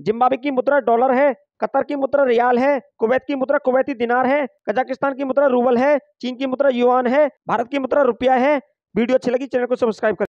Zimbabwe की मुद्रा dollar है, कतर की मुद्रा रियाल है, कुवैत की मुद्रा कुवैती दिनार है, कजाकिस्तान की मुद्रा रूबल है, चीन की मुद्रा युआन है, भारत की मुद्रा रुपया है। वीडियो अच्छी लगी चैनल को सब्सक्राइब करें।